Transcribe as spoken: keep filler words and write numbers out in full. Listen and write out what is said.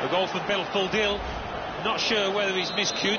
The goal from Bill Fuldil. Not sure whether he's miscued.